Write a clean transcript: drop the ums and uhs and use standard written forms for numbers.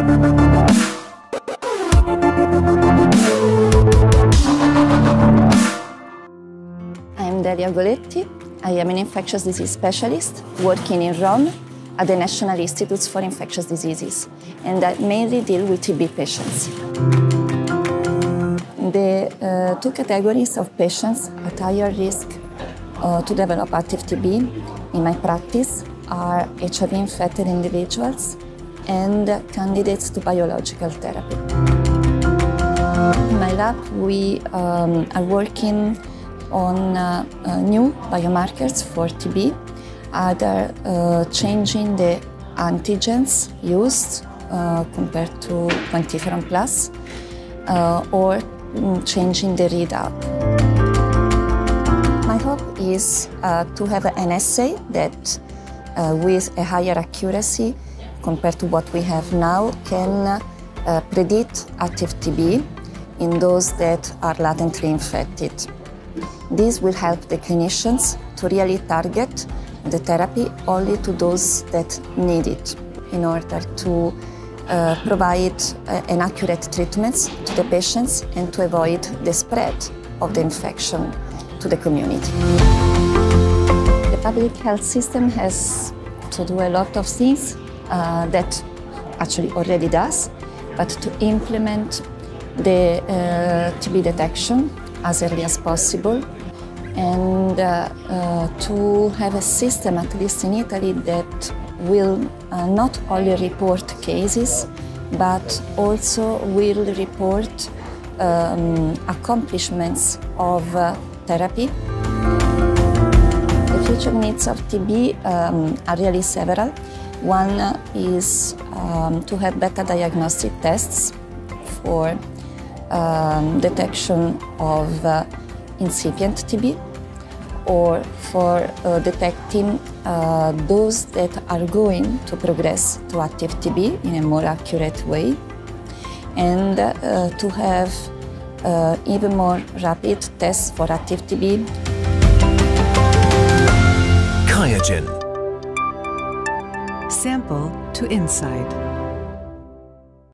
I'm Delia Goletti. I am an infectious disease specialist working in Rome at the National Institutes for Infectious Diseases, and I mainly deal with TB patients. The two categories of patients at higher risk to develop active TB in my practice are HIV-infected individuals and candidates to biological therapy. In my lab, we are working on new biomarkers for TB, either changing the antigens used compared to quantiferon plus, or changing the readout. My hope is to have an assay that, with a higher accuracy compared to what we have now, can predict active TB in those that are latently infected. This will help the clinicians to really target the therapy only to those that need it in order to provide an accurate treatment to the patients and to avoid the spread of the infection to the community. The public health system has to do a lot of things that actually already does, but to implement the TB detection as early as possible, and to have a system, at least in Italy, that will not only report cases, but also will report accomplishments of therapy. The future needs of TB are really several. One is to have better diagnostic tests for detection of incipient TB, or for detecting those that are going to progress to active TB in a more accurate way, and to have even more rapid tests for active TB. QIAGEN. Sample to insight.